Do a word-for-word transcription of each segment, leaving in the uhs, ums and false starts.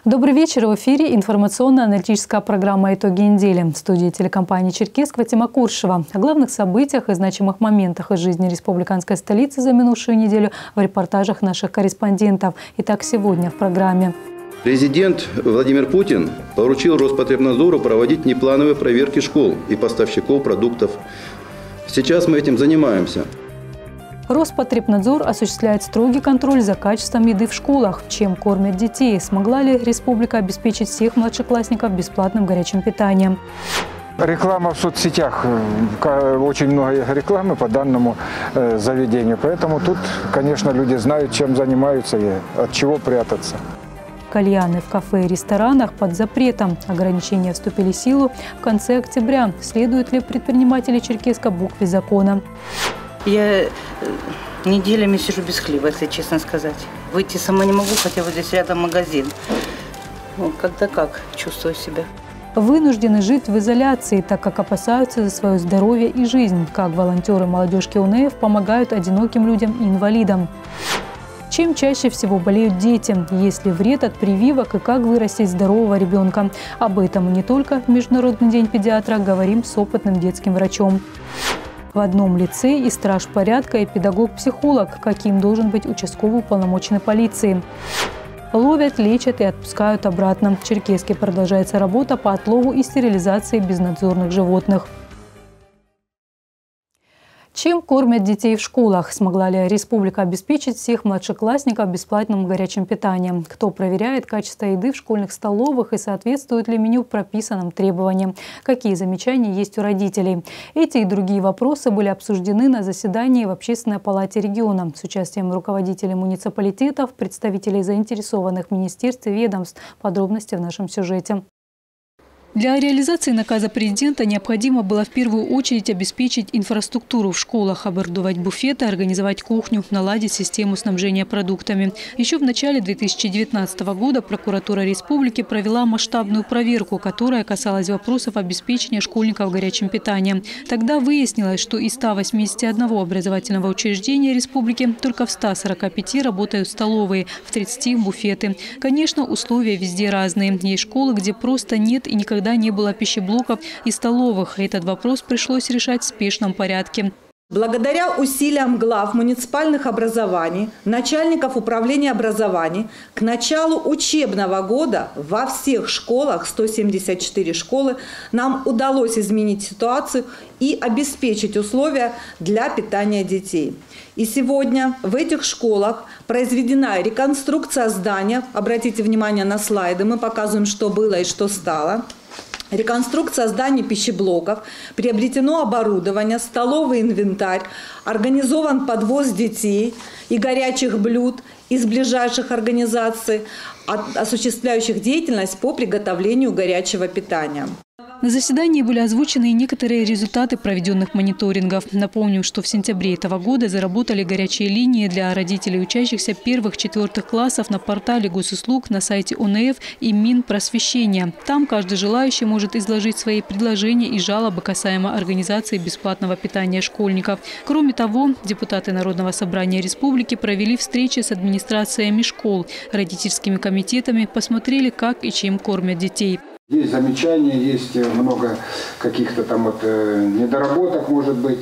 Добрый вечер. В эфире информационно-аналитическая программа «Итоги недели». В студии телекомпании «Черкесск» Фатима Куршева. О главных событиях и значимых моментах из жизни республиканской столицы за минувшую неделю в репортажах наших корреспондентов. Итак, сегодня в программе. Президент Владимир Путин поручил Роспотребнадзору проводить неплановые проверки школ и поставщиков продуктов. Сейчас мы этим занимаемся. Роспотребнадзор осуществляет строгий контроль за качеством еды в школах. Чем кормят детей? Смогла ли республика обеспечить всех младшеклассников бесплатным горячим питанием? Реклама в соцсетях. Очень много рекламы по данному заведению. Поэтому тут, конечно, люди знают, чем занимаются и от чего прятаться. Кальяны в кафе и ресторанах под запретом. Ограничения вступили в силу в конце октября. Следуют ли предприниматели Черкесска букве закона? Я неделями сижу без хлеба, если честно сказать. Выйти сама не могу, хотя вот здесь рядом магазин. Ну, когда как чувствую себя. Вынуждены жить в изоляции, так как опасаются за свое здоровье и жизнь. Как волонтеры молодежки УНФ помогают одиноким людям и инвалидам. Чем чаще всего болеют дети? Есть ли вред от прививок и как вырастить здорового ребенка? Об этом не только в Международный день педиатра говорим с опытным детским врачом. В одном лице и страж порядка, и педагог-психолог. Каким должен быть участковый уполномоченный полиции? Ловят, лечат и отпускают обратно. В Черкесске продолжается работа по отлову и стерилизации безнадзорных животных. Чем кормят детей в школах? Смогла ли республика обеспечить всех младшеклассников бесплатным горячим питанием? Кто проверяет качество еды в школьных столовых и соответствует ли меню прописанным требованиям? Какие замечания есть у родителей? Эти и другие вопросы были обсуждены на заседании в Общественной палате региона с участием руководителей муниципалитетов, представителей заинтересованных министерств и ведомств. Подробности в нашем сюжете. Для реализации наказа президента необходимо было в первую очередь обеспечить инфраструктуру в школах, оборудовать буфеты, организовать кухню, наладить систему снабжения продуктами. Еще в начале две тысячи девятнадцатого года прокуратура республики провела масштабную проверку, которая касалась вопросов обеспечения школьников горячим питанием. Тогда выяснилось, что из ста восьмидесяти одного образовательного учреждения республики только в ста сорока пяти работают столовые, в тридцати – буфеты. Конечно, условия везде разные. Есть школы, где просто нет и никогда не было пищеблоков и столовых. Этот вопрос пришлось решать в спешном порядке. Благодаря усилиям глав муниципальных образований, начальников управления образований, к началу учебного года во всех школах, сто семьдесят четыре школы, нам удалось изменить ситуацию и обеспечить условия для питания детей. И сегодня в этих школах произведена реконструкция здания. Обратите внимание на слайды, мы показываем, что было и что стало. Реконструкция зданий пищеблоков, приобретено оборудование, столовый инвентарь, организован подвоз детей и горячих блюд из ближайших организаций, осуществляющих деятельность по приготовлению горячего питания. На заседании были озвучены и некоторые результаты проведенных мониторингов. Напомним, что в сентябре этого года заработали горячие линии для родителей учащихся первых-четвертых классов на портале госуслуг, на сайте УНФ и Минпросвещения. Там каждый желающий может изложить свои предложения и жалобы касаемо организации бесплатного питания школьников. Кроме того, депутаты Народного собрания республики провели встречи с администрациями школ, родительскими комитетами, посмотрели, как и чем кормят детей. Есть замечания, есть много каких-то там вот недоработок, может быть,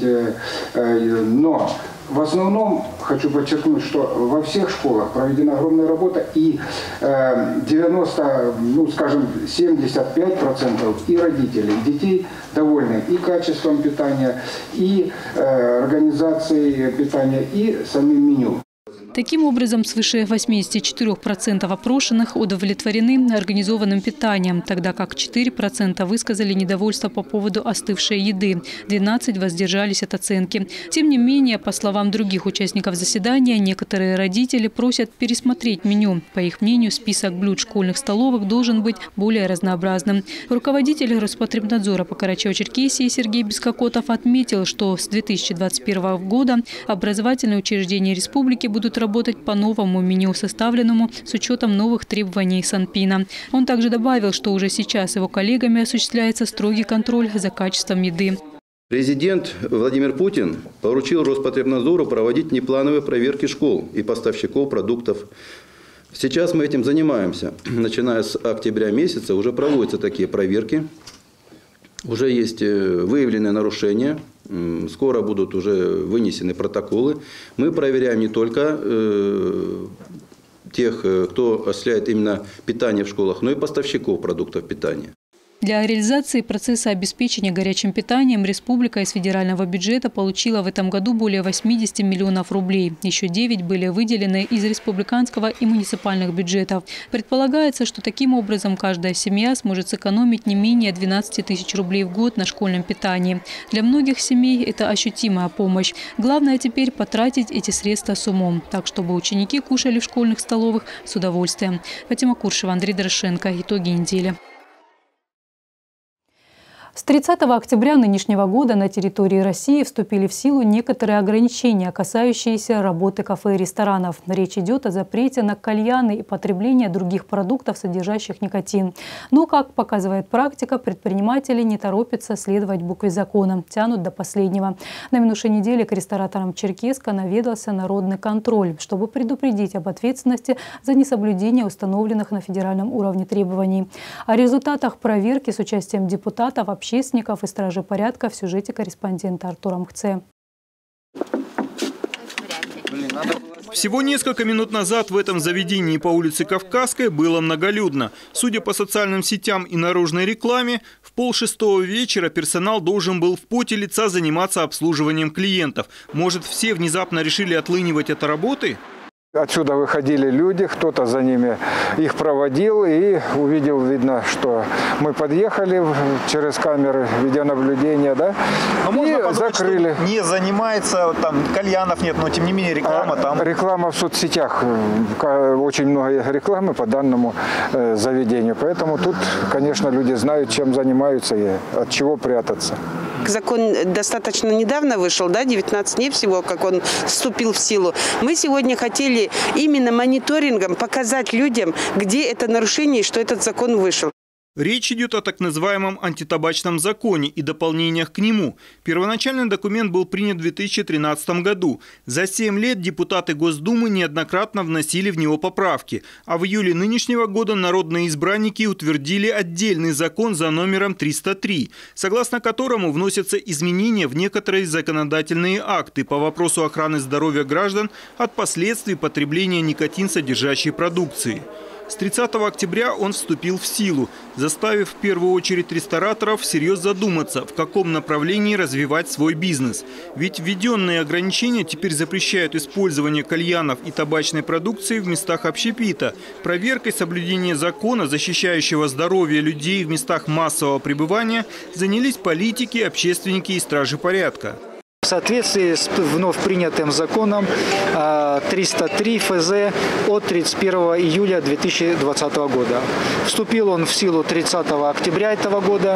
но в основном хочу подчеркнуть, что во всех школах проведена огромная работа, и девяносто, ну скажем, семьдесят пять процентов и родителей, и детей довольны и качеством питания, и организацией питания, и самим меню. Таким образом, свыше восьмидесяти четырёх процентов опрошенных удовлетворены организованным питанием, тогда как четыре процента высказали недовольство по поводу остывшей еды, двенадцать процентов воздержались от оценки. Тем не менее, по словам других участников заседания, некоторые родители просят пересмотреть меню. По их мнению, список блюд школьных столовых должен быть более разнообразным. Руководитель Роспотребнадзора по Карачаево-Черкесии Сергей Бескокотов отметил, что с две тысячи двадцать первого года образовательные учреждения республики будут работать по новому меню, составленному с учетом новых требований Санпина. Он также добавил, что уже сейчас его коллегами осуществляется строгий контроль за качеством еды. Президент Владимир Путин поручил Роспотребнадзору проводить неплановые проверки школ и поставщиков продуктов. Сейчас мы этим занимаемся. Начиная с октября месяца уже проводятся такие проверки. Уже есть выявленные нарушения. Скоро будут уже вынесены протоколы. Мы проверяем не только э, тех, кто осуществляет именно питание в школах, но и поставщиков продуктов питания. Для реализации процесса обеспечения горячим питанием республика из федерального бюджета получила в этом году более восьмидесяти миллионов рублей. Еще девять были выделены из республиканского и муниципальных бюджетов. Предполагается, что таким образом каждая семья сможет сэкономить не менее двенадцати тысяч рублей в год на школьном питании. Для многих семей это ощутимая помощь. Главное теперь потратить эти средства с умом, так чтобы ученики кушали в школьных столовых с удовольствием. Фатима Куршева, Андрей Дорошенко. Итоги недели. С тридцатого октября нынешнего года на территории России вступили в силу некоторые ограничения, касающиеся работы кафе и ресторанов. Речь идет о запрете на кальяны и потребление других продуктов, содержащих никотин. Но, как показывает практика, предприниматели не торопятся следовать букве закона, тянут до последнего. На минувшей неделе к рестораторам Черкесска наведался народный контроль, чтобы предупредить об ответственности за несоблюдение установленных на федеральном уровне требований. О результатах проверки с участием депутатов, общественников и стражей порядка в сюжете корреспондента Артура Мхце. Всего несколько минут назад в этом заведении по улице Кавказской было многолюдно. Судя по социальным сетям и наружной рекламе, в полшестого вечера персонал должен был в поте лица заниматься обслуживанием клиентов. Может, все внезапно решили отлынивать от работы? Отсюда выходили люди, кто-то за ними их проводил и увидел, видно, что мы подъехали через камеры видеонаблюдения, да, но можно и подумать, закрыли. Что не занимается, там кальянов нет, но тем не менее реклама а там. Реклама в соцсетях, очень много рекламы по данному заведению, поэтому тут, конечно, люди знают, чем занимаются и от чего прятаться. Закон достаточно недавно вышел, да, девятнадцать дней всего, как он вступил в силу. Мы сегодня хотели именно мониторингом показать людям, где это нарушение и что этот закон вышел. Речь идет о так называемом антитабачном законе и дополнениях к нему. Первоначальный документ был принят в две тысячи тринадцатом году. За семь лет депутаты Госдумы неоднократно вносили в него поправки. А в июле нынешнего года народные избранники утвердили отдельный закон за номером триста три, согласно которому вносятся изменения в некоторые законодательные акты по вопросу охраны здоровья граждан от последствий потребления никотин-содержащей продукции. С тридцатого октября он вступил в силу, заставив в первую очередь рестораторов всерьез задуматься, в каком направлении развивать свой бизнес. Ведь введенные ограничения теперь запрещают использование кальянов и табачной продукции в местах общепита. Проверкой соблюдения закона, защищающего здоровье людей в местах массового пребывания, занялись политики, общественники и стражи порядка. В соответствии с вновь принятым законом триста три эф зэ от тридцать первого июля две тысячи двадцатого года. Вступил он в силу тридцатого октября этого года.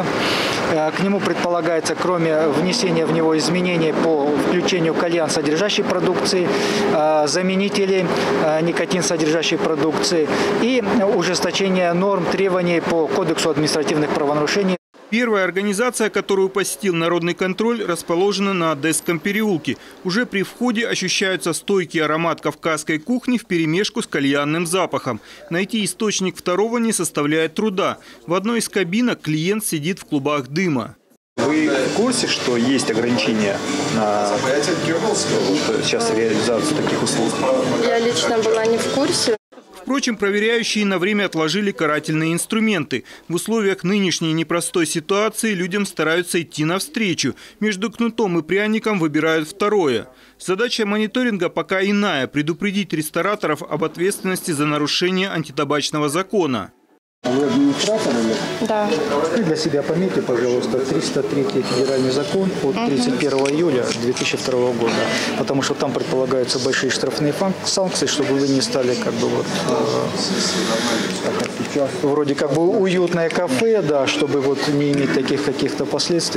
К нему предполагается, кроме внесения в него изменений по включению кальян содержащей продукции, заменителей никотин содержащей продукции и ужесточение норм требований по Кодексу административных правонарушений. Первая организация, которую посетил народный контроль, расположена на Одесском переулке. Уже при входе ощущается стойкий аромат кавказской кухни вперемешку с кальянным запахом. Найти источник второго не составляет труда. В одной из кабинок клиент сидит в клубах дыма. Вы в курсе, что есть ограничения на сейчас реализацию таких услуг? Я лично была не в курсе. Впрочем, проверяющие на время отложили карательные инструменты. В условиях нынешней непростой ситуации людям стараются идти навстречу. Между кнутом и пряником выбирают второе. Задача мониторинга пока иная – предупредить рестораторов об ответственности за нарушение антитабачного закона. Вы администратор или? Да. Вы для себя пометьте, пожалуйста, триста третий федеральный закон от тридцать первого июля две тысячи второго года. Потому что там предполагаются большие штрафные санкции, чтобы вы не стали как бы вот э, вроде как бы уютное кафе, да, чтобы вот не иметь таких каких-то последствий.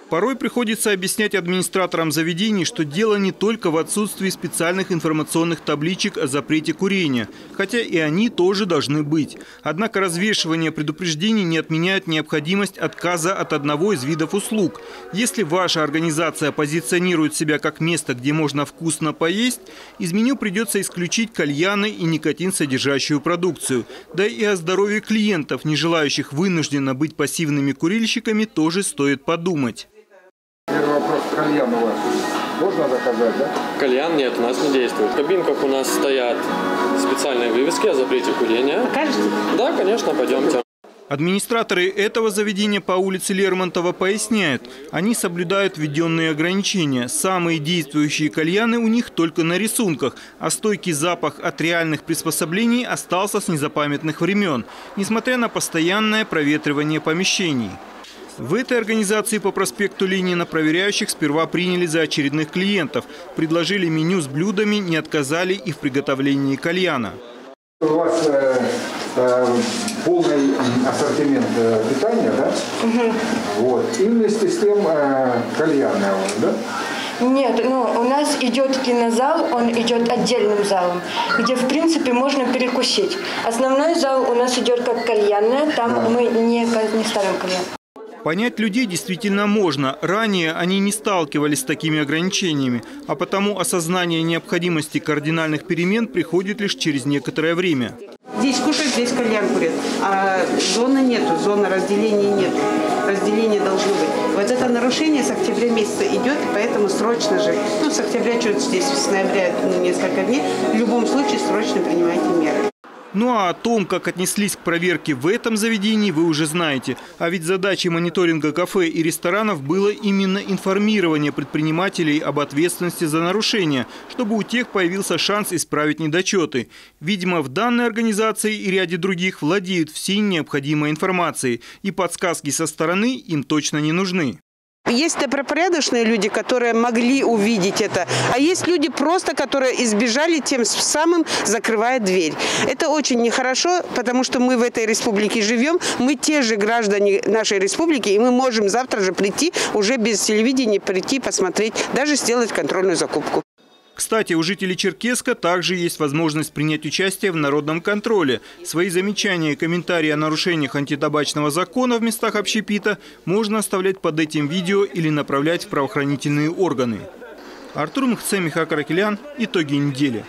Порой приходится объяснять администраторам заведений, что дело не только в отсутствии специальных информационных табличек о запрете курения, хотя и они тоже должны быть. Однако развешивание предупреждений не отменяет необходимость отказа от одного из видов услуг. Если ваша организация позиционирует себя как место, где можно вкусно поесть, из меню придется исключить кальяны и никотин-содержащую продукцию. Да и о здоровье клиентов, не желающих вынужденно быть пассивными курильщиками, тоже стоит подумать. Первый вопрос, кальян у вас можно заказать, да? Кальян нет, у нас не действует. В кабинках у нас стоят специальные вывески о запрете курения. Покажете? Да, конечно, пойдемте. Администраторы этого заведения по улице Лермонтова поясняют, они соблюдают введенные ограничения. Самые действующие кальяны у них только на рисунках, а стойкий запах от реальных приспособлений остался с незапамятных времен, несмотря на постоянное проветривание помещений. В этой организации по проспекту Ленина проверяющих сперва приняли за очередных клиентов, предложили меню с блюдами, не отказали и в приготовлении кальяна. У вас э, э, полный ассортимент э, питания, да? Угу. Вот. И вместе с тем э, кальянная, да? Нет, ну, у нас идет кинозал, он идет отдельным залом, где, в принципе, можно перекусить. Основной зал у нас идет как кальянная, там да. мы не, не ставим кальян. Понять людей действительно можно. Ранее они не сталкивались с такими ограничениями, а потому осознание необходимости кардинальных перемен приходит лишь через некоторое время. Здесь кушают, здесь кальян курят, а зоны нету, зоны разделения нету. Разделение должно быть. Вот это нарушение с октября месяца идет, поэтому срочно же, ну с октября, что здесь, с ноября, ну, несколько дней, в любом случае срочно принимайте меры. Ну а о том, как отнеслись к проверке в этом заведении, вы уже знаете. А ведь задачей мониторинга кафе и ресторанов было именно информирование предпринимателей об ответственности за нарушения, чтобы у тех появился шанс исправить недочеты. Видимо, в данной организации и ряде других владеют всей необходимой информацией, и подсказки со стороны им точно не нужны. Есть добропорядочные люди, которые могли увидеть это, а есть люди просто, которые избежали, тем самым закрывая дверь. Это очень нехорошо, потому что мы в этой республике живем, мы те же граждане нашей республики, и мы можем завтра же прийти, уже без телевидения прийти, посмотреть, даже сделать контрольную закупку. Кстати, у жителей Черкесска также есть возможность принять участие в народном контроле. Свои замечания и комментарии о нарушениях антитабачного закона в местах общепита можно оставлять под этим видео или направлять в правоохранительные органы. Артур Мхце, Михаил Каракелян. Итоги недели.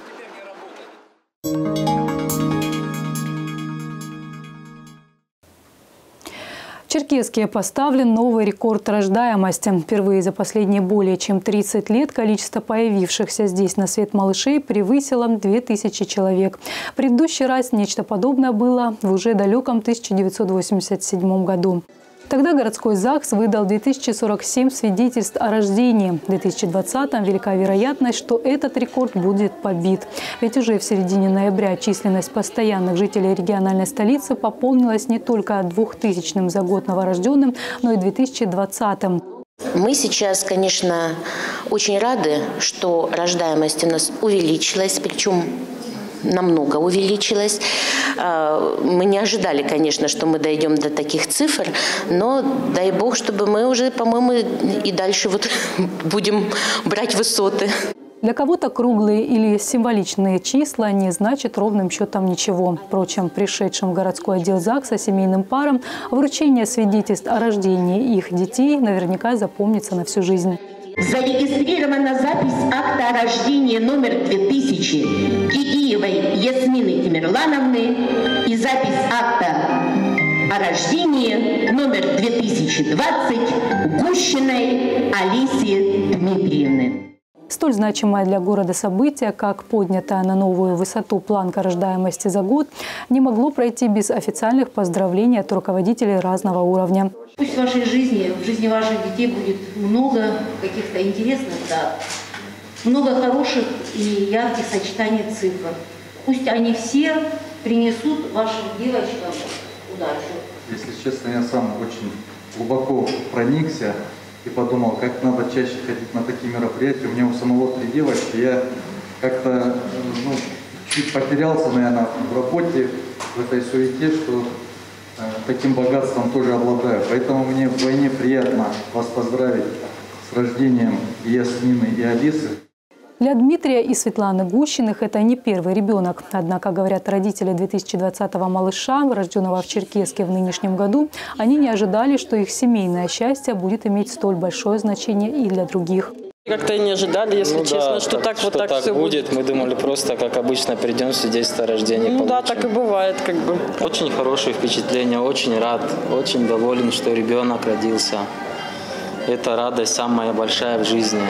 В Черкесске поставлен новый рекорд рождаемости. Впервые за последние более чем тридцать лет количество появившихся здесь на свет малышей превысило две тысячи человек. В предыдущий раз нечто подобное было в уже далеком тысяча девятьсот восемьдесят седьмом году. Тогда городской ЗАГС выдал две тысячи сорок семь свидетельств о рождении. В две тысячи двадцатом велика вероятность, что этот рекорд будет побит. Ведь уже в середине ноября численность постоянных жителей региональной столицы пополнилась не только двухтысячным за год новорожденным, но и две тысячи двадцатым. Мы сейчас, конечно, очень рады, что рождаемость у нас увеличилась, причем намного увеличилась. Мы не ожидали, конечно, что мы дойдем до таких цифр, но дай бог, чтобы мы уже, по-моему, и дальше вот будем брать высоты. Для кого-то круглые или символичные числа не значат ровным счетом ничего. Впрочем, пришедшим в городской отдел ЗАГСа семейным парам вручение свидетельств о рождении их детей наверняка запомнится на всю жизнь. Зарегистрирована запись акта о рождении номер две тысячи Кигиевой Ясмины Тимирлановны и запись акта о рождении номер две тысячи двадцать Гущиной Алисии Дмитриевны. Столь значимое для города событие, как поднятая на новую высоту планка рождаемости за год, не могло пройти без официальных поздравлений от руководителей разного уровня. Пусть в вашей жизни, в жизни ваших детей будет много каких-то интересных дат, много хороших и ярких сочетаний цифр. Пусть они все принесут вашим девочкам удачу. Если честно, я сам очень глубоко проникся и подумал, как надо чаще ходить на такие мероприятия. У меня у самого три девочки, я как-то ну, чуть потерялся, наверное, в работе, в этой суете, что таким богатством тоже обладаю. Поэтому мне вдвойне приятно вас поздравить с рождением Ясмины и Алисы. Для Дмитрия и Светланы Гущиных это не первый ребенок. Однако, говорят родители две тысячи двадцатого малыша, рожденного в Черкесске в нынешнем году, они не ожидали, что их семейное счастье будет иметь столь большое значение и для других. Как-то и не ожидали, если ну, честно, да, что так, так что вот так, так все будет. будет. Мы думали просто, как обычно, придем, свидетельство о рождении Ну получим. да, так и бывает, как бы. Очень хорошие впечатления, очень рад, очень доволен, что ребенок родился. Это радость самая большая в жизни.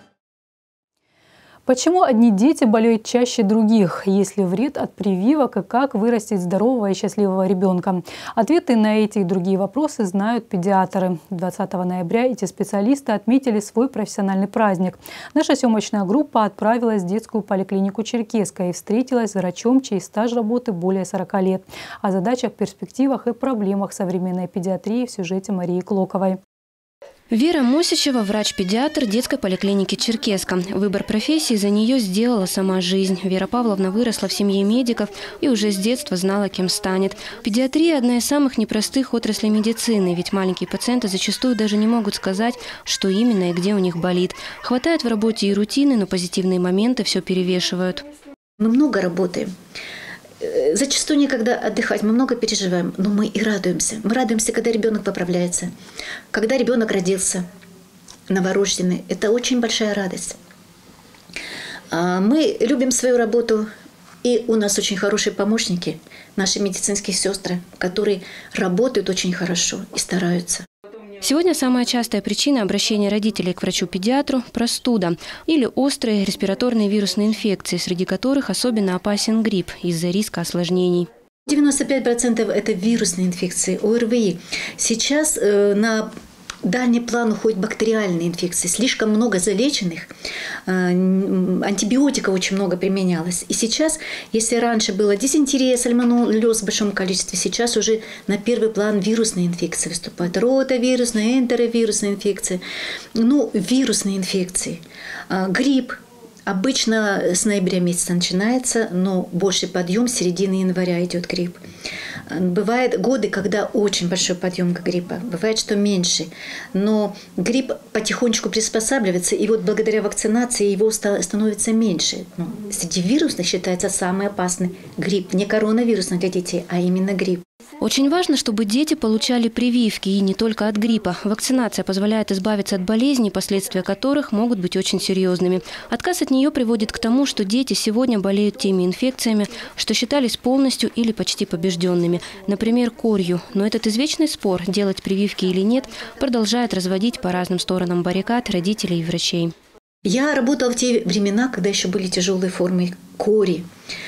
Почему одни дети болеют чаще других? Есть ли вред от прививок и как вырастить здорового и счастливого ребенка? Ответы на эти и другие вопросы знают педиатры. двадцатого ноября эти специалисты отметили свой профессиональный праздник. Наша съемочная группа отправилась в детскую поликлинику Черкесска и встретилась с врачом, чей стаж работы более сорока лет. О задачах, перспективах и проблемах современной педиатрии в сюжете Марии Клоковой. Вера Мосичева – врач-педиатр детской поликлиники Черкесска. Выбор профессии за нее сделала сама жизнь. Вера Павловна выросла в семье медиков и уже с детства знала, кем станет. Педиатрия – одна из самых непростых отраслей медицины, ведь маленькие пациенты зачастую даже не могут сказать, что именно и где у них болит. Хватает в работе и рутины, но позитивные моменты все перевешивают. Мы много работаем. Зачастую некогда отдыхать, мы много переживаем, но мы и радуемся. Мы радуемся, когда ребенок поправляется, когда ребенок родился, новорожденный. Это очень большая радость. Мы любим свою работу, и у нас очень хорошие помощники, наши медицинские сестры, которые работают очень хорошо и стараются. Сегодня самая частая причина обращения родителей к врачу-педиатру – простуда или острые респираторные вирусные инфекции, среди которых особенно опасен грипп из-за риска осложнений. девяносто пять процентов это вирусные инфекции, ОРВИ. Сейчас э, на дальний план уходят бактериальные инфекции. Слишком много залеченных, антибиотиков очень много применялось. И сейчас, если раньше было дизентерия, сальмонеллез в большом количестве, сейчас уже на первый план вирусные инфекции выступают. Ротавирусные, энтеровирусные инфекции. Ну, вирусные инфекции. Грипп. Обычно с ноября месяца начинается, но больший подъем с середины января идет грипп. Бывают годы, когда очень большой подъем гриппа, бывает, что меньше. Но грипп потихонечку приспосабливается, и вот благодаря вакцинации его становится меньше. Но среди вирусных считается самый опасный грипп. Не коронавирусный для детей, а именно грипп. Очень важно, чтобы дети получали прививки, и не только от гриппа. Вакцинация позволяет избавиться от болезней, последствия которых могут быть очень серьезными. Отказ от нее приводит к тому, что дети сегодня болеют теми инфекциями, что считались полностью или почти побежденными. Например, корью. Но этот извечный спор, делать прививки или нет, продолжает разводить по разным сторонам баррикад родителей и врачей. Я работала в те времена, когда еще были тяжелые формы кори.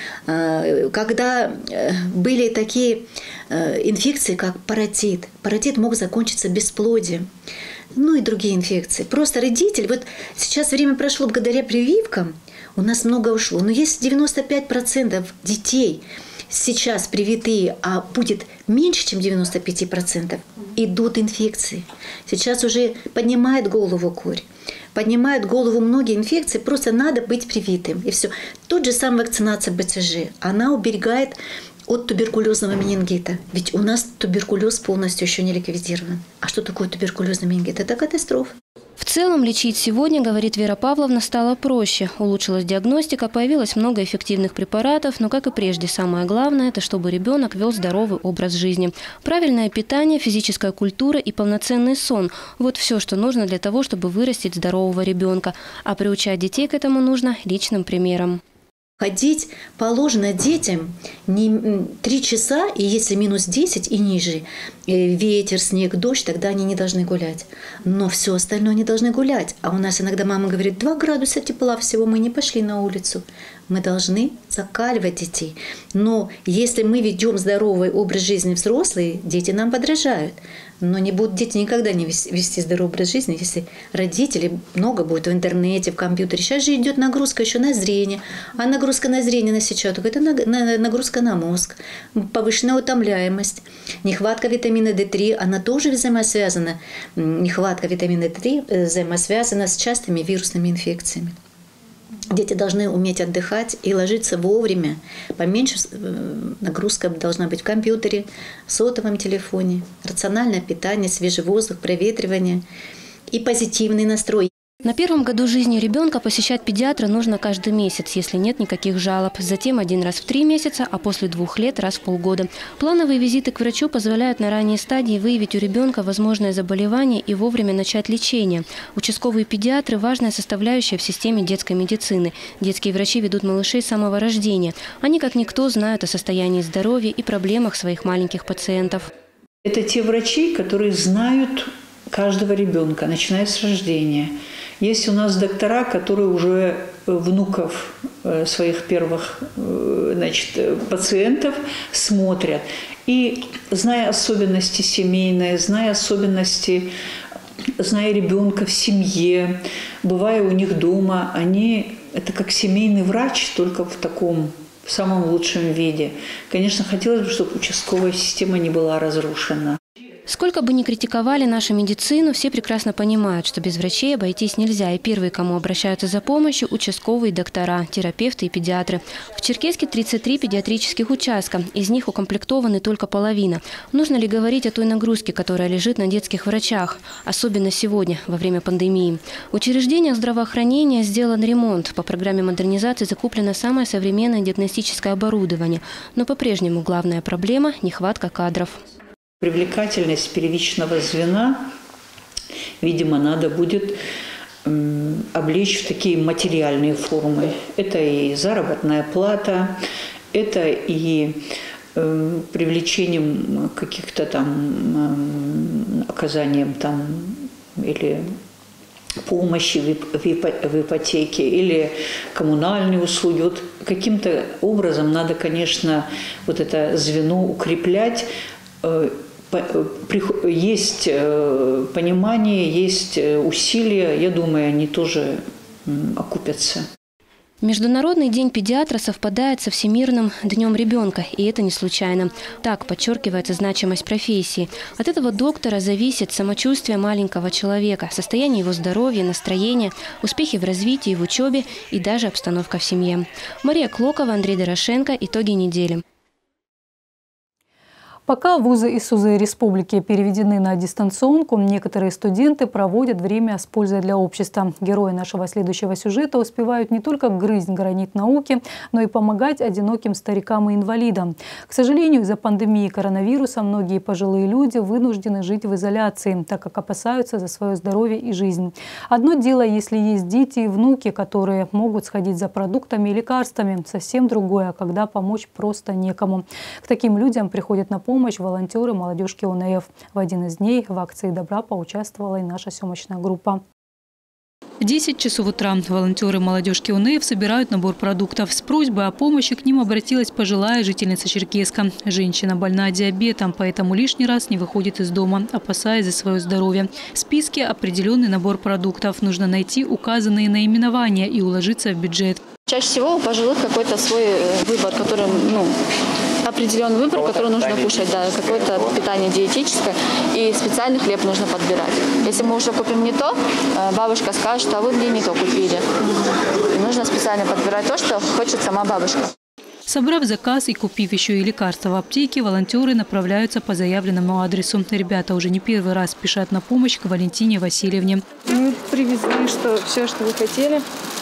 Когда были такие инфекции, как паротит. Паротит мог закончиться бесплодием. Ну и другие инфекции. Просто родитель, вот сейчас время прошло благодаря прививкам, у нас много ушло. Но если девяносто пять процентов детей сейчас привитые, а будет меньше, чем девяносто пять процентов, идут инфекции. Сейчас уже поднимает голову корь. Поднимают голову многие инфекции, просто надо быть привитым. И все. Тот же сам вакцинация бэ цэ жэ, она уберегает от туберкулезного менингита. Ведь у нас туберкулез полностью еще не ликвидирован. А что такое туберкулезный менингит? Это катастрофа. В целом лечить сегодня, говорит Вера Павловна, стало проще. Улучшилась диагностика, появилось много эффективных препаратов, но, как и прежде, самое главное – это чтобы ребенок вел здоровый образ жизни. Правильное питание, физическая культура и полноценный сон – вот все, что нужно для того, чтобы вырастить здорового ребенка. А приучать детей к этому нужно личным примером. Ходить положено детям не три часа, и если минус десять и ниже, ветер, снег, дождь, тогда они не должны гулять. Но все остальное они должны гулять. А у нас иногда мама говорит, два градуса тепла всего, мы не пошли на улицу. Мы должны закаливать детей. Но если мы ведем здоровый образ жизни взрослые, дети нам подражают. Но не будут дети никогда не вести здоровый образ жизни, если родители много будет в интернете, в компьютере. Сейчас же идет нагрузка еще на зрение. А нагрузка на зрение на сетчатку – это нагрузка на мозг, повышенная утомляемость, нехватка витамина дэ три, она тоже взаимосвязана. Нехватка витамина дэ три взаимосвязана с частыми вирусными инфекциями. Дети должны уметь отдыхать и ложиться вовремя. Поменьше нагрузка должна быть в компьютере, в сотовом телефоне, рациональное питание, свежий воздух, проветривание и позитивный настрой. На первом году жизни ребенка посещать педиатра нужно каждый месяц, если нет никаких жалоб. Затем один раз в три месяца, а после двух лет раз в полгода. Плановые визиты к врачу позволяют на ранней стадии выявить у ребенка возможное заболевание и вовремя начать лечение. Участковые педиатры – важная составляющая в системе детской медицины. Детские врачи ведут малышей с самого рождения. Они, как никто, знают о состоянии здоровья и проблемах своих маленьких пациентов. Это те врачи, которые знают каждого ребенка, начиная с рождения. Есть у нас доктора, которые уже внуков своих первых, значит, пациентов смотрят. И зная особенности семейные, зная особенности, зная ребенка в семье, бывая у них дома, они это как семейный врач, только в таком в самом лучшем виде. Конечно, хотелось бы, чтобы участковая система не была разрушена. Сколько бы ни критиковали нашу медицину, все прекрасно понимают, что без врачей обойтись нельзя. И первые, кому обращаются за помощью – участковые доктора, терапевты и педиатры. В Черкесске тридцать три педиатрических участка. Из них укомплектованы только половина. Нужно ли говорить о той нагрузке, которая лежит на детских врачах? Особенно сегодня, во время пандемии. В учреждениях здравоохранения сделан ремонт. По программе модернизации закуплено самое современное диагностическое оборудование. Но по-прежнему главная проблема – нехватка кадров. Привлекательность первичного звена, видимо, надо будет э, облечь в такие материальные формы. Это и заработная плата, это и э, привлечением каких-то там, э, оказанием там или помощи в ипотеке или коммунальные услуги. Вот каким-то образом надо, конечно, вот это звено укреплять. Есть понимание, есть усилия, я думаю, они тоже окупятся. Международный день педиатра совпадает со Всемирным днем ребенка, и это не случайно. Так подчеркивается значимость профессии. От этого доктора зависит самочувствие маленького человека, состояние его здоровья, настроения, успехи в развитии, в учебе и даже обстановка в семье. Мария Клокова, Андрей Дорошенко. Итоги недели. Пока вузы и СУЗы республики переведены на дистанционку, некоторые студенты проводят время с пользой для общества. Герои нашего следующего сюжета успевают не только грызть гранит науки, но и помогать одиноким старикам и инвалидам. К сожалению, из-за пандемии коронавируса многие пожилые люди вынуждены жить в изоляции, так как опасаются за свое здоровье и жизнь. Одно дело, если есть дети и внуки, которые могут сходить за продуктами и лекарствами. Совсем другое, когда помочь просто некому. К таким людям приходят на помощь помощь волонтеры молодежки ОНФ. В один из дней в акции добра поучаствовала и наша съемочная группа. В десять часов утра волонтеры молодежки ОНФ собирают набор продуктов. С просьбой о помощи к ним обратилась пожилая жительница Черкесска. Женщина больна диабетом, поэтому лишний раз не выходит из дома, опасаясь за свое здоровье. В списке определенный набор продуктов. Нужно найти указанные наименования и уложиться в бюджет. Чаще всего у пожилых какой-то свой выбор, который, ну, определенный выбор, который нужно кушать, да, какое-то питание диетическое, и специальный хлеб нужно подбирать. Если мы уже купим не то, бабушка скажет, что вы мне не то купили. И нужно специально подбирать то, что хочет сама бабушка. Собрав заказ и купив еще и лекарства в аптеке, волонтеры направляются по заявленному адресу. Ребята уже не первый раз спешат на помощь к Валентине Васильевне. Мы привезли что, все, что вы хотели.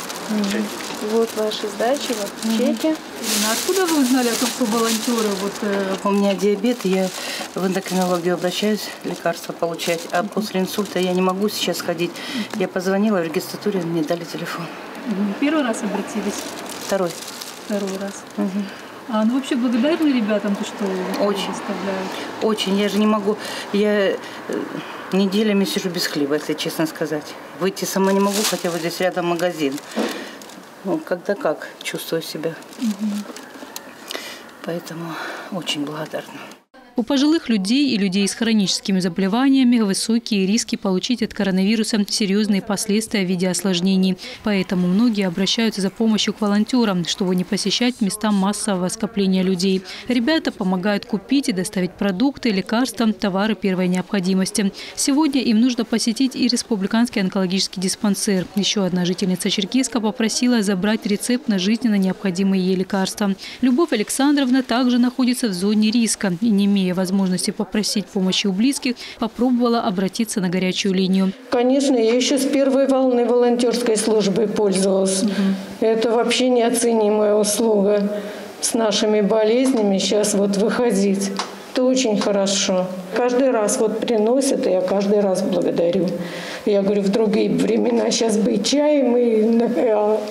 Вот ваши сдачи, вот чеки. А откуда вы узнали о том, что волонтеры? Вот, э... У меня диабет, я в эндокринологию обращаюсь, лекарства получать. А после инсульта я не могу сейчас ходить. Я позвонила в регистратуре, мне дали телефон. Первый раз обратились? Второй. Второй раз. Угу. А ну вообще благодарны ребятам, то, что очень оставляют? Очень. Я же не могу. Я неделями сижу без хлеба, если честно сказать. Выйти сама не могу, хотя вот здесь рядом магазин. Ну, когда как чувствую себя. Угу. Поэтому очень благодарна. У пожилых людей и людей с хроническими заболеваниями высокие риски получить от коронавируса серьезные последствия в виде осложнений. Поэтому многие обращаются за помощью к волонтерам, чтобы не посещать места массового скопления людей. Ребята помогают купить и доставить продукты, лекарства, товары первой необходимости. Сегодня им нужно посетить и республиканский онкологический диспансер. Еще одна жительница Черкесска попросила забрать рецепт на жизненно необходимые ей лекарства. Любовь Александровна также находится в зоне риска и, не имея возможности попросить помощи у близких, попробовала обратиться на горячую линию. Конечно, я еще с первой волны волонтерской службы пользовалась. Угу. Это вообще неоценимая услуга. С нашими болезнями сейчас вот выходить. Это очень хорошо. Каждый раз вот приносят, и я каждый раз благодарю. Я говорю, в другие времена сейчас бы и чаем, и а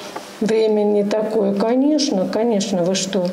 время не такое. Конечно, конечно, вы что?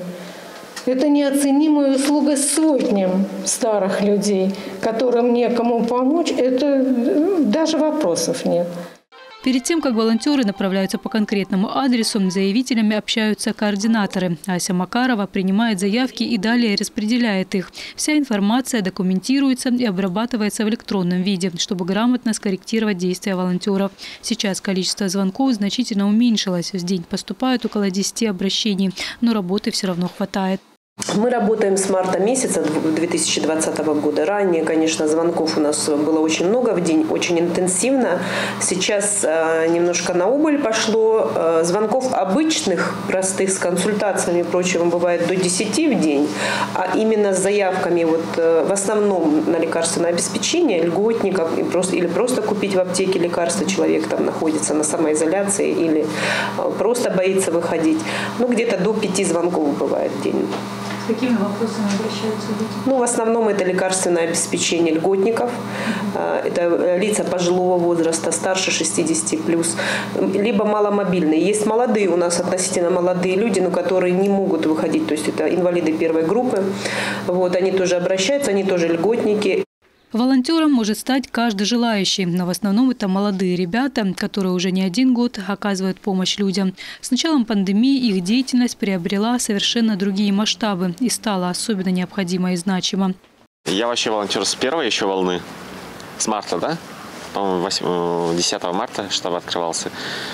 Это неоценимая услуга сотням старых людей, которым некому помочь. Это даже вопросов нет. Перед тем, как волонтеры направляются по конкретному адресу, с заявителями общаются координаторы. Ася Макарова принимает заявки и далее распределяет их. Вся информация документируется и обрабатывается в электронном виде, чтобы грамотно скорректировать действия волонтеров. Сейчас количество звонков значительно уменьшилось. В день поступают около десяти обращений, но работы все равно хватает. Мы работаем с марта месяца две тысячи двадцатого года. Ранее, конечно, звонков у нас было очень много в день, очень интенсивно. Сейчас немножко на убыль пошло. Звонков обычных, простых, с консультациями и прочим бывает до десяти в день. А именно с заявками вот, в основном на лекарственное обеспечение льготников и просто, или просто купить в аптеке лекарства, человек там находится на самоизоляции или просто боится выходить. Ну, где-то до пяти звонков бывает в день. С какими вопросами обращаются люди? Ну, в основном это лекарственное обеспечение льготников. Mm-hmm. Это лица пожилого возраста, старше шестидесяти плюс, либо маломобильные. Есть молодые у нас, относительно молодые люди, но которые не могут выходить. То есть это инвалиды первой группы. Вот, они тоже обращаются, они тоже льготники. Волонтером может стать каждый желающий, но в основном это молодые ребята, которые уже не один год оказывают помощь людям. С началом пандемии их деятельность приобрела совершенно другие масштабы и стала особенно необходима и значима. Я вообще волонтер с первой еще волны, с марта, да? По-моему, десятого марта штаб открывался.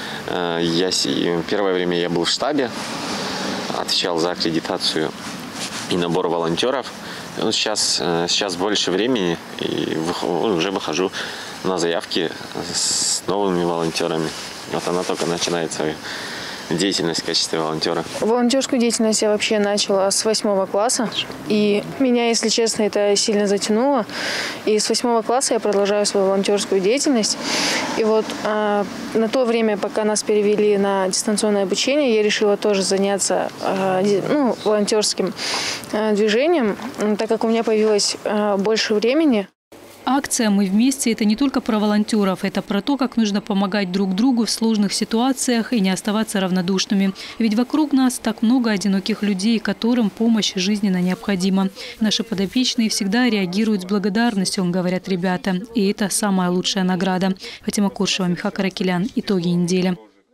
Я, первое время я был в штабе, отвечал за аккредитацию и набор волонтеров. Ну, сейчас, сейчас больше времени и уже выхожу на заявки с новыми волонтерами. Вот она только начинает свою деятельность в качестве волонтера. Волонтерскую деятельность я вообще начала с восьмого класса. И меня, если честно, это сильно затянуло. И с восьмого класса я продолжаю свою волонтерскую деятельность. И вот а, на то время, пока нас перевели на дистанционное обучение, я решила тоже заняться а, ну, волонтерским а, движением, так как у меня появилось а, больше времени. Акция «Мы вместе» – это не только про волонтеров, это про то, как нужно помогать друг другу в сложных ситуациях и не оставаться равнодушными. Ведь вокруг нас так много одиноких людей, которым помощь жизненно необходима. Наши подопечные всегда реагируют с благодарностью, говорят ребята. И это самая лучшая награда. Фатима Куршева, Миха Каракелян. Итоги недели.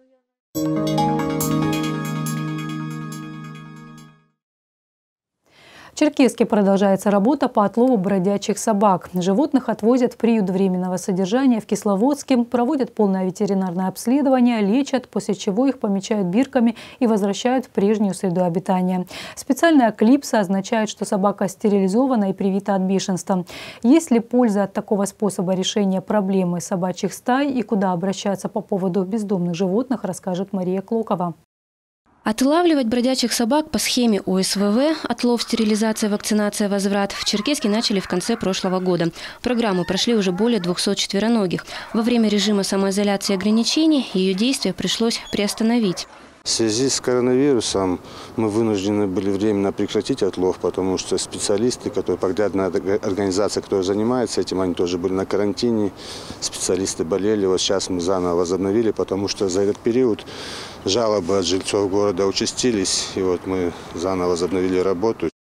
В Черкесске продолжается работа по отлову бродячих собак. Животных отвозят в приют временного содержания в Кисловодске, проводят полное ветеринарное обследование, лечат, после чего их помечают бирками и возвращают в прежнюю среду обитания. Специальная клипса означает, что собака стерилизована и привита от бешенства. Есть ли польза от такого способа решения проблемы собачьих стай и куда обращаться по поводу бездомных животных, расскажет Мария Клокова. Отлавливать бродячих собак по схеме О С В В «Отлов, стерилизация, вакцинация, возврат» в Черкесске начали в конце прошлого года. Программы прошли уже более двухсот четвероногих. Во время режима самоизоляции и ограничений ее действия пришлось приостановить. В связи с коронавирусом мы вынуждены были временно прекратить отлов, потому что специалисты, которые, подрядная организация, которая занимается этим, они тоже были на карантине, специалисты болели. Вот сейчас мы заново возобновили, потому что за этот период жалобы от жильцов города участились, и вот мы заново возобновили работу. В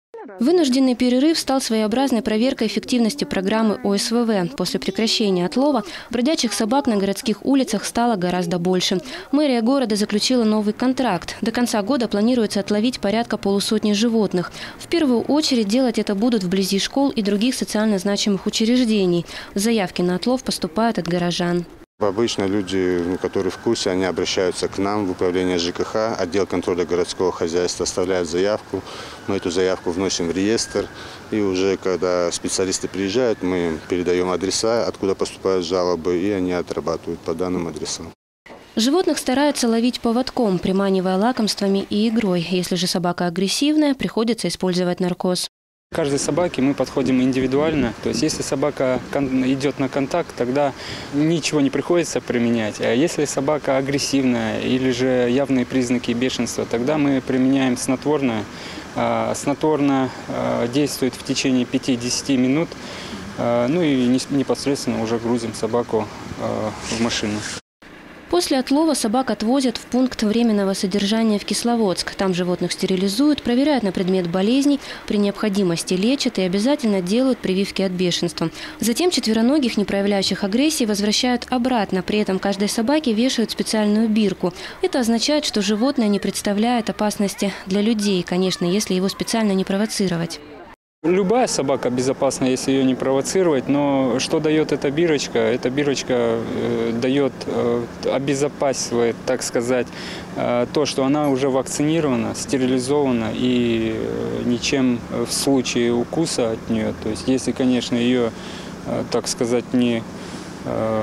Вынужденный перерыв стал своеобразной проверкой эффективности программы О С В В. После прекращения отлова бродячих собак на городских улицах стало гораздо больше. Мэрия города заключила новый контракт. До конца года планируется отловить порядка полусотни животных. В первую очередь делать это будут вблизи школ и других социально значимых учреждений. Заявки на отлов поступают от горожан. Обычно люди, которые в курсе, они обращаются к нам в управление Ж К Х, отдел контроля городского хозяйства, оставляют заявку. Мы эту заявку вносим в реестр. И уже когда специалисты приезжают, мы передаем адреса, откуда поступают жалобы, и они отрабатывают по данным адресам. Животных стараются ловить поводком, приманивая лакомствами и игрой. Если же собака агрессивная, приходится использовать наркоз. К каждой собаке мы подходим индивидуально. То есть если собака идет на контакт, тогда ничего не приходится применять. А если собака агрессивная или же явные признаки бешенства, тогда мы применяем снотворное. Снотворное действует в течение пяти-десяти минут. Ну и непосредственно уже грузим собаку в машину. После отлова собак отвозят в пункт временного содержания в Кисловодск. Там животных стерилизуют, проверяют на предмет болезней, при необходимости лечат и обязательно делают прививки от бешенства. Затем четвероногих, не проявляющих агрессии, возвращают обратно. При этом каждой собаке вешают специальную бирку. Это означает, что животное не представляет опасности для людей, конечно, если его специально не провоцировать. Любая собака безопасна, если ее не провоцировать, но что дает эта бирочка? Эта бирочка э, дает, э, обезопасивает, так сказать, э, то, что она уже вакцинирована, стерилизована и э, ничем в случае укуса от нее, то есть если, конечно, ее, э, так сказать, не э,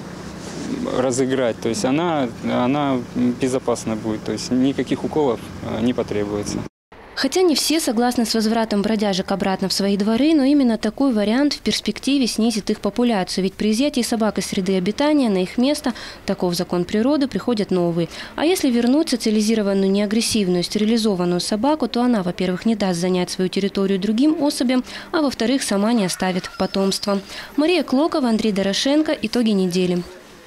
разыграть, то есть она, она безопасна будет, то есть никаких уколов э, не потребуется. Хотя не все согласны с возвратом бродяжек обратно в свои дворы, но именно такой вариант в перспективе снизит их популяцию. Ведь при изъятии собак из среды обитания на их место, таков закон природы, приходят новые. А если вернуть социализированную, неагрессивную, стерилизованную собаку, то она, во-первых, не даст занять свою территорию другим особям, а во-вторых, сама не оставит потомства. Мария Клокова, Андрей Дорошенко. Итоги недели.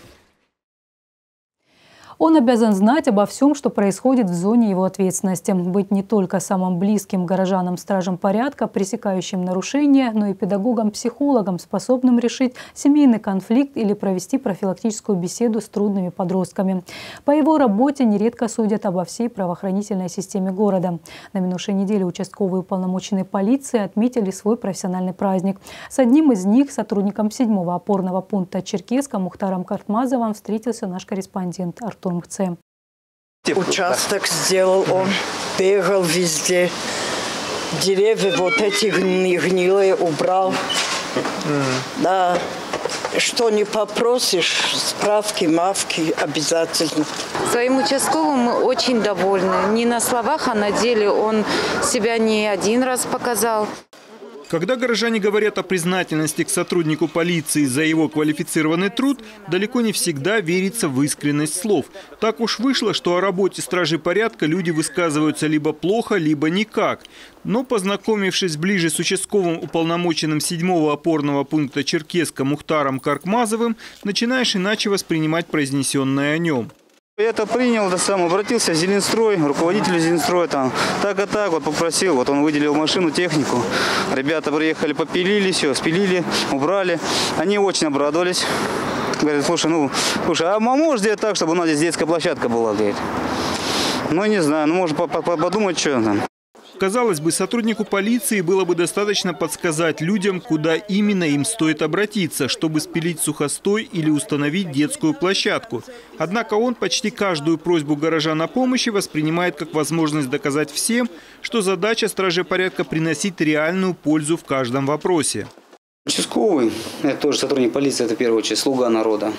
Он обязан знать обо всем, что происходит в зоне его ответственности. Быть не только самым близким горожанам стражем порядка, пресекающим нарушения, но и педагогом-психологом, способным решить семейный конфликт или провести профилактическую беседу с трудными подростками. По его работе нередко судят обо всей правоохранительной системе города. На минувшей неделе участковые уполномоченные полиции отметили свой профессиональный праздник. С одним из них, сотрудником седьмого опорного пункта Черкесска Мухтаром Картмазовым, встретился наш корреспондент Артур Мхце. Участок сделал он, бегал везде. Деревья вот эти гнилые убрал. Mm. Да, что не попросишь, справки, мавки обязательно. Своим участковым мы очень довольны. Не на словах, а на деле он себя не один раз показал. Когда горожане говорят о признательности к сотруднику полиции за его квалифицированный труд, далеко не всегда верится в искренность слов. Так уж вышло, что о работе стражей порядка люди высказываются либо плохо, либо никак. Но, познакомившись ближе с участковым уполномоченным седьмого опорного пункта Черкесска Мухтаром Картмазовым, начинаешь иначе воспринимать произнесенное о нем. Я это принял, да сам обратился в Зеленстрой, руководителю Зеленстроя, там, так и так, вот попросил, вот он выделил машину, технику. Ребята приехали, попилили все, спилили, убрали. Они очень обрадовались. Говорят, слушай, ну, слушай, а можешь сделать так, чтобы у нас здесь детская площадка была, говорит. Ну, не знаю, ну, может подумать, что там. Казалось бы, сотруднику полиции было бы достаточно подсказать людям, куда именно им стоит обратиться, чтобы спилить сухостой или установить детскую площадку. Однако он почти каждую просьбу горожан о помощи воспринимает как возможность доказать всем, что задача стражей порядка – приносить реальную пользу в каждом вопросе. Участковый, это тоже сотрудник полиции, это в первую очередь слуга народа.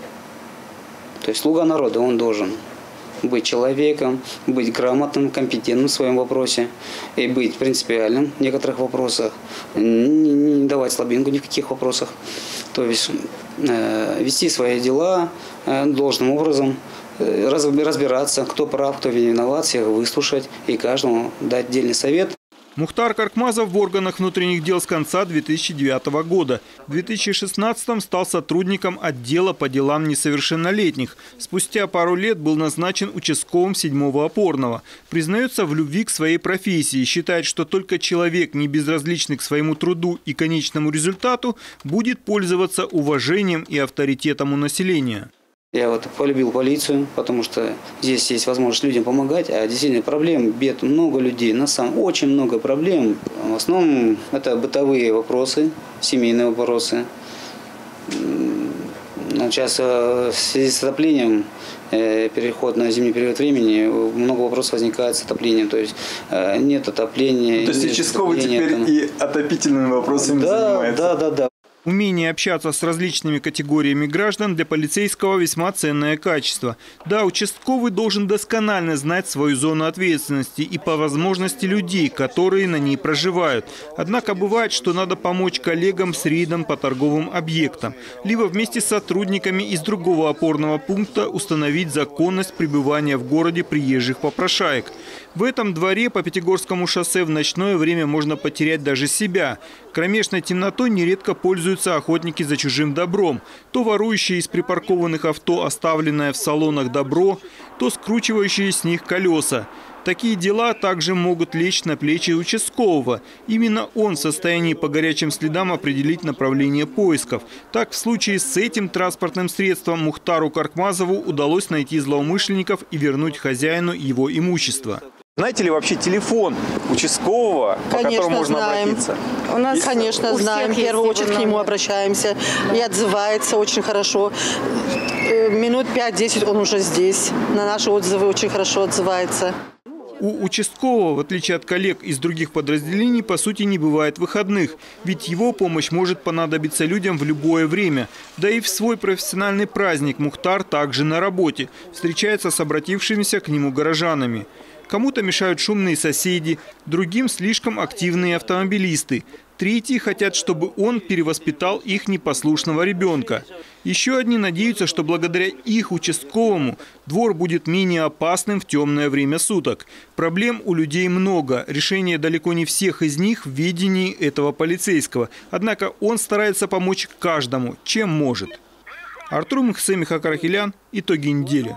То есть слуга народа, он должен быть человеком, быть грамотным, компетентным в своем вопросе и быть принципиальным в некоторых вопросах, не, не давать слабинку ни в каких вопросах. То есть э, вести свои дела э, должным образом, э, разбираться, кто прав, кто виноват, всех выслушать и каждому дать отдельный совет. Мухтар Каркмазов в органах внутренних дел с конца две тысячи девятого года. В две тысячи шестнадцатом стал сотрудником отдела по делам несовершеннолетних. Спустя пару лет был назначен участковым седьмого опорного. Признается в любви к своей профессии. Считает, что только человек, не безразличный к своему труду и конечному результату, будет пользоваться уважением и авторитетом у населения. Я вот полюбил полицию, потому что здесь есть возможность людям помогать, а действительно проблем, бед много людей, на самом очень много проблем. В основном это бытовые вопросы, семейные вопросы. Но сейчас в связи с отоплением, переход на зимний период времени, много вопросов возникает с отоплением. То есть нет отопления. То есть участковый теперь там... и отопительными вопросами да, занимается? Да, да, да. Умение общаться с различными категориями граждан для полицейского весьма ценное качество. Да, участковый должен досконально знать свою зону ответственности и по возможности людей, которые на ней проживают. Однако бывает, что надо помочь коллегам с рейдом по торговым объектам, либо вместе с сотрудниками из другого опорного пункта установить законность пребывания в городе приезжих попрошаек. В этом дворе по Пятигорскому шоссе в ночное время можно потерять даже себя. Кромешной темнотой нередко пользуются охотники за чужим добром. То ворующие из припаркованных авто оставленное в салонах добро, то скручивающие с них колеса. Такие дела также могут лечь на плечи участкового. Именно он в состоянии по горячим следам определить направление поисков. Так, в случае с этим транспортным средством Мухтару Каркмазову удалось найти злоумышленников и вернуть хозяину его имущество. Знаете ли вообще телефон участкового, конечно, по которому можно знаем. обратиться? У нас, есть? Конечно, у знаем. В первую очередь к нему обращаемся. И отзывается очень хорошо. Минут пять-десять он уже здесь. На наши отзывы очень хорошо отзывается. У участкового, в отличие от коллег из других подразделений, по сути не бывает выходных. Ведь его помощь может понадобиться людям в любое время. Да и в свой профессиональный праздник Мухтар также на работе. Встречается с обратившимися к нему горожанами. Кому-то мешают шумные соседи, другим слишком активные автомобилисты. Третьи хотят, чтобы он перевоспитал их непослушного ребенка. Еще одни надеются, что благодаря их участковому двор будет менее опасным в темное время суток. Проблем у людей много. Решение далеко не всех из них в видении этого полицейского. Однако он старается помочь каждому, чем может. Артур Мхсе, Михаил Карахилян. Итоги недели.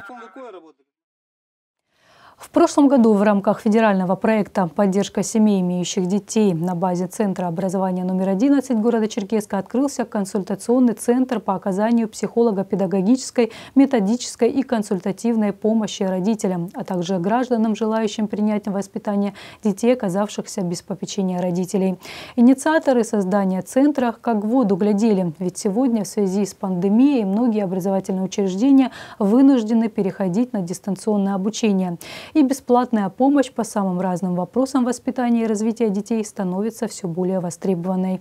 В прошлом году в рамках федерального проекта «Поддержка семей, имеющих детей» на базе Центра образования номер одиннадцать города Черкесска открылся консультационный центр по оказанию психолого-педагогической, методической и консультативной помощи родителям, а также гражданам, желающим принять на воспитание детей, оказавшихся без попечения родителей. Инициаторы создания центра как в воду глядели, ведь сегодня в связи с пандемией многие образовательные учреждения вынуждены переходить на дистанционное обучение. И бесплатная помощь по самым разным вопросам воспитания и развития детей становится все более востребованной.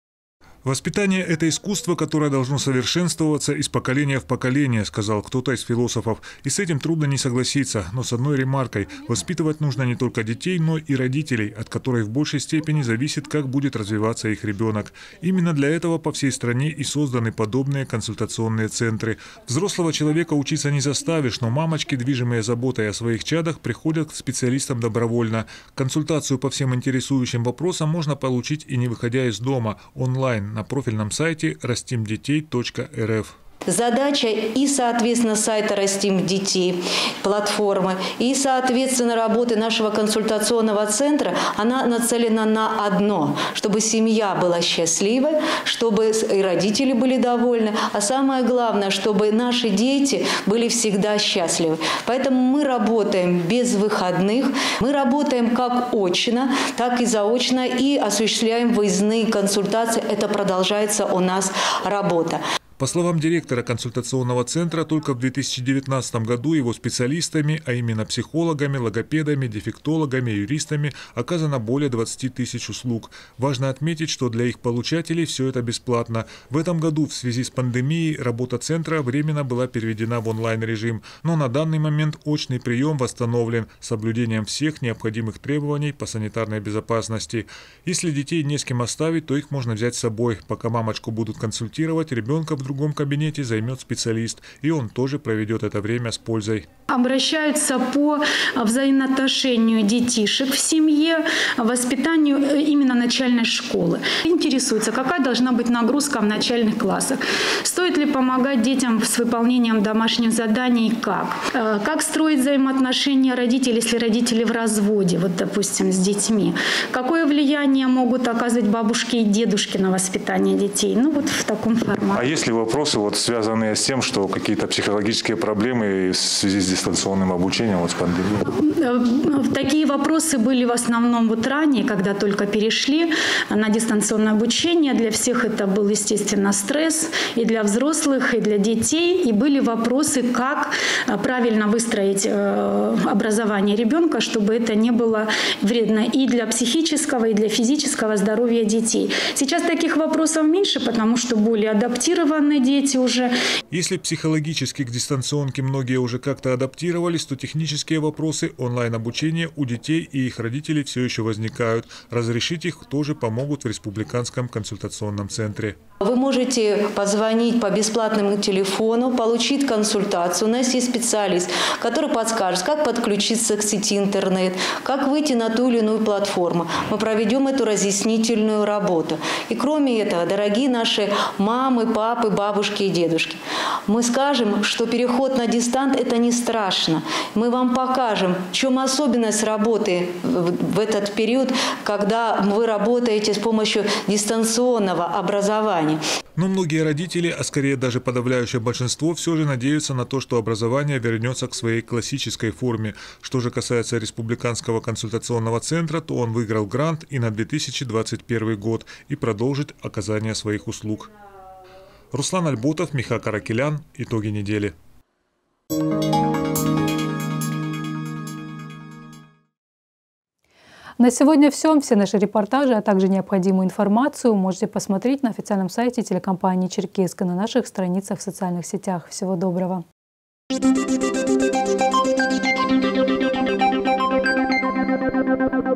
Воспитание – это искусство, которое должно совершенствоваться из поколения в поколение, сказал кто-то из философов. И с этим трудно не согласиться, но с одной ремаркой – воспитывать нужно не только детей, но и родителей, от которых в большей степени зависит, как будет развиваться их ребенок. Именно для этого по всей стране и созданы подобные консультационные центры. Взрослого человека учиться не заставишь, но мамочки, движимые заботой о своих чадах, приходят к специалистам добровольно. Консультацию по всем интересующим вопросам можно получить и не выходя из дома, онлайн, на профильном сайте растим детей точка эр эф. Задача и, соответственно, сайта «Растим детей», платформы, и, соответственно, работы нашего консультационного центра, она нацелена на одно, чтобы семья была счастливой, чтобы и родители были довольны, а самое главное, чтобы наши дети были всегда счастливы. Поэтому мы работаем без выходных, мы работаем как очно, так и заочно, и осуществляем выездные консультации. Это продолжается у нас работа. По словам директора консультационного центра, только в две тысячи девятнадцатом году его специалистами, а именно психологами, логопедами, дефектологами, юристами, оказано более двадцати тысяч услуг. Важно отметить, что для их получателей все это бесплатно. В этом году в связи с пандемией работа центра временно была переведена в онлайн-режим, но на данный момент очный прием восстановлен с соблюдением всех необходимых требований по санитарной безопасности. Если детей не с кем оставить, то их можно взять с собой. Пока мамочку будут консультировать, ребенка в другом кабинете займет специалист, и он тоже проведет это время с пользой. Обращаются по взаимоотношению детишек в семье, воспитанию именно начальной школы. Интересуется, какая должна быть нагрузка в начальных классах. Стоит ли помогать детям с выполнением домашних заданий, как? Как строить взаимоотношения родителей, если родители в разводе, вот, допустим, с детьми. Какое влияние могут оказывать бабушки и дедушки на воспитание детей? Ну, вот в таком формате. А есть ли вопросы, вот, связанные с тем, что какие-то психологические проблемы в связи с дистанционным обучением, вот, с пандемией? Такие вопросы были в основном вот ранее, когда только перешли на дистанционное обучение. Для всех это был, естественно, стресс и для взрослых, и для детей. И были вопросы, как правильно выстроить образование ребенка, чтобы это не было вредно и для психического, и для физического здоровья детей. Сейчас таких вопросов меньше, потому что более адаптированы дети уже. Если психологически к дистанционке многие уже как-то адаптировались, то технические вопросы онлайн-обучения у детей и их родителей все еще возникают. Разрешить их тоже помогут в Республиканском консультационном центре. Вы можете позвонить по бесплатному телефону, получить консультацию. У нас есть специалист, который подскажет, как подключиться к сети интернет, как выйти на ту или иную платформу. Мы проведем эту разъяснительную работу. И кроме этого, дорогие наши мамы, папы, бабушки и дедушки, мы скажем, что переход на дистант – это не страшно. Мы вам покажем, в чем особенность работы в этот период, когда вы работаете с помощью дистанционного образования. Но многие родители, а скорее даже подавляющее большинство, все же надеются на то, что образование вернется к своей классической форме. Что же касается Республиканского консультационного центра, то он выиграл грант и на две тысячи двадцать первый год и продолжит оказание своих услуг. Руслан Альботов, Миха Каракелян. Итоги недели. На сегодня все. Все наши репортажи, а также необходимую информацию можете посмотреть на официальном сайте телекомпании «Черкесска», на наших страницах в социальных сетях. Всего доброго. Thank you.